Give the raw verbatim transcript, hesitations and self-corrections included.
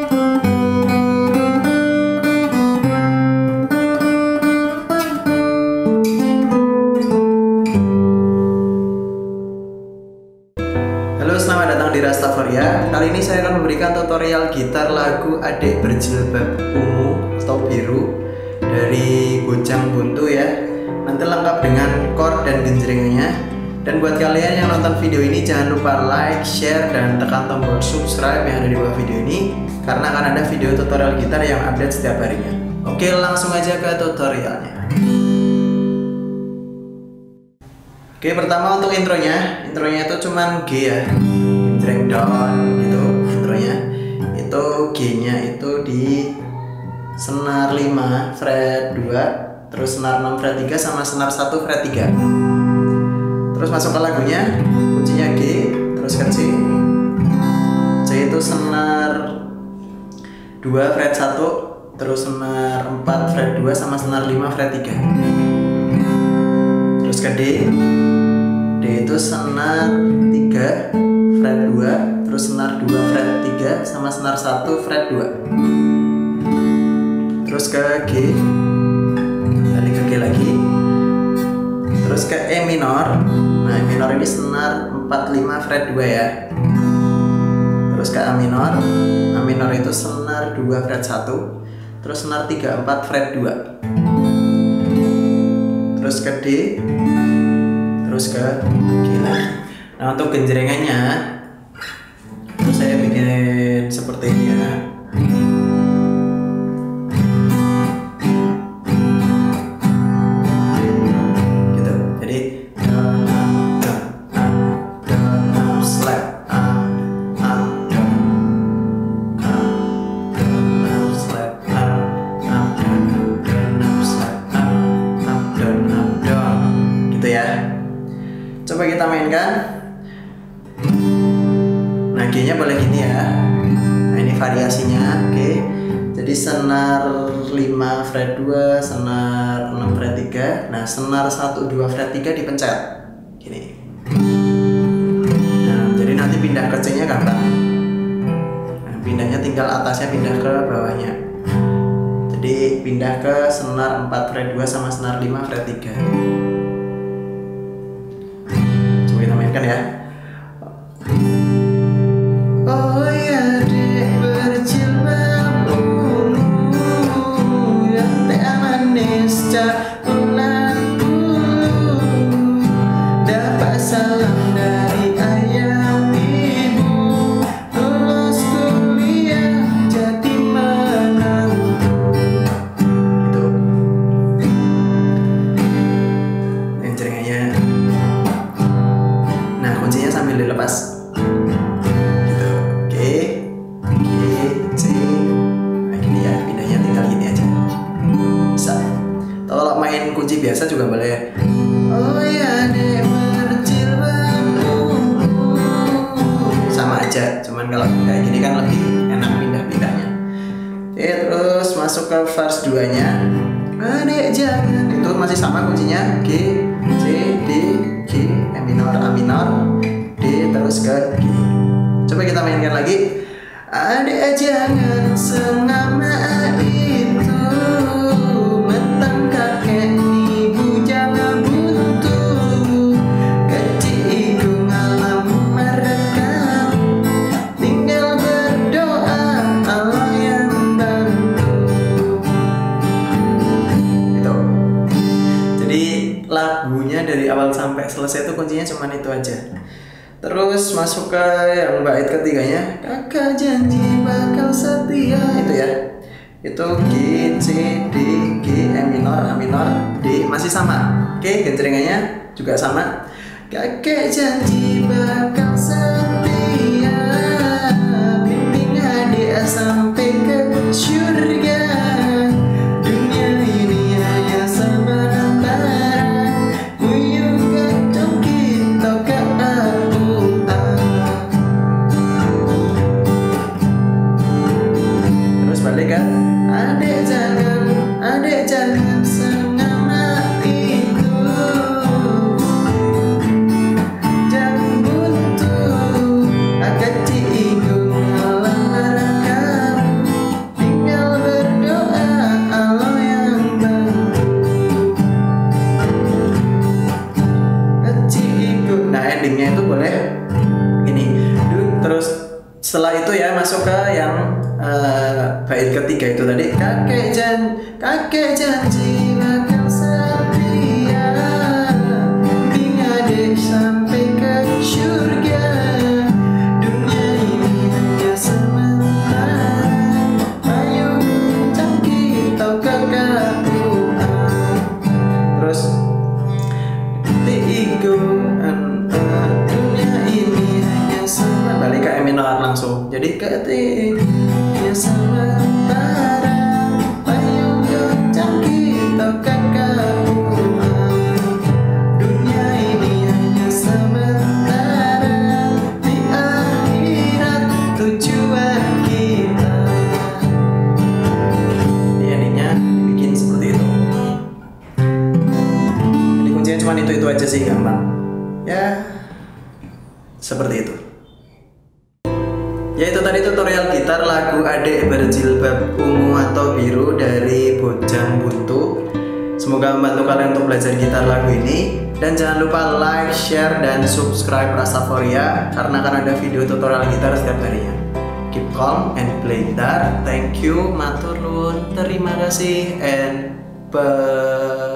Selamat datang di Rastafaria. Kali ini saya akan memberikan tutorial gitar lagu Adek Berjilbab Ungu atau Biru dari Bojang Buntu ya. Nanti lengkap dengan chord dan genjrengannya. Dan buat kalian yang nonton video ini jangan lupa like, share, dan tekan tombol subscribe yang ada di bawah video ini, karena akan ada video tutorial gitar yang update setiap harinya. Oke, langsung aja ke tutorialnya. Oke, pertama untuk intronya, intronya itu cuman G ya, genjreng down gitu intronya. Itu G-nya itu di senar lima fret dua, terus senar enam fret tiga sama senar satu fret tiga. Terus masuk ke lagunya, kuncinya G, terus ke C. C itu senar dua fret satu, terus senar empat fret dua sama senar lima fret tiga. Terus ke D. D itu senar tiga fret dua, terus senar dua fret tiga sama senar satu fret dua. Terus ke G, balik ke G lagi. Terus ke E minor. Nah, E minor ini senar empat lima fret dua ya. Terus ke A minor. A minor itu senar dua fret satu, terus senar tiga empat fret dua. Terus ke D, terus ke G lagi. Nah, untuk genjrengannya itu saya bikin seperti ini ya. Gitu. Jadi slap, slap, gitu ya. Coba kita mainkan. Nah, G-nya boleh gini ya. Nah, ini variasinya. Oke. Jadi senar lima fret dua, senar enam fret tiga. Nah, senar satu dua fret tiga dipencet. Gini. Nah, jadi nanti pindah ke C-nya gampang. Nah, pindahnya tinggal atasnya pindah ke bawahnya. Jadi pindah ke senar empat fret dua sama senar lima fret tiga. Mainkan ya. Oh ya, dek berjilbab ungu yang tak manis cak ulanku, dapat salam dari ayah ibu, lulus kuliah jadi menantu. Gitu. Genjrengannya. Nah, kuncinya sambil dilepas gitu. Oke, G, C. Nah, gini ya, pindahnya tinggal gini aja. Bisa. Kalau main kunci biasa juga boleh. Oh ya, dek berjilbab ungu. Sama aja, cuman kalau kayak gini kan lebih enak pindah-pindahnya. Oke, terus masuk ke verse dua nya. Adek jangan. Itu masih sama kuncinya G, C, D, G, E minor, A minor, D, terus ke G. Coba kita mainkan lagi. Adek jangan senama itu, mentang kakek ni bujang buntu, kecil iku ngalam merekam, tinggal berdoa Allah yang bantu. Gitu. Jadi lagunya dari awal sampai selesai itu kuncinya cuman itu aja. Terus masuk ke yang bait ketiganya, kakak janji bakal setia. Itu ya. Itu G, C, D, G, E minor, A minor, D, masih sama. Oke, genjrengannya juga sama. Kakek janji bakal setia, bimbing adik sampai ke surga. Dunia ini hanya sementara, kuyuk gedung kita ke Abu'a. Terus balik kan? Adek jangan, adek jangan senama itu, jangan buntu. itu ya masuk ke yang uh, bait ketiga itu tadi. Kakek jan, kakek janji bakal setia, bimbing adik sampai ke surga. Dunia ini hanya sementara, ayo cangkir tau kakak Tuhan. Terus tigo dunia ini hanya sementara, balik ke E minor langsung. Jadi ketika sementara, ayo cangkir tau kakak Tuhan. Dunia ini hanya sementara, di akhirat tujuan kita. Di endingnya dibikin seperti itu. Jadi kuncinya cuma itu-itu aja sih, gampang. Ya, seperti itu. Ya itu tadi tutorial gitar lagu Adik Berjilbab Ungu atau Biru dari Bojang Buntu. Semoga membantu kalian untuk belajar gitar lagu ini. Dan jangan lupa like, share, dan subscribe Rasaforia, karena akan ada video tutorial gitar setiap harinya. Keep calm and play gitar. Thank you, matur nuwun, terima kasih, and bye.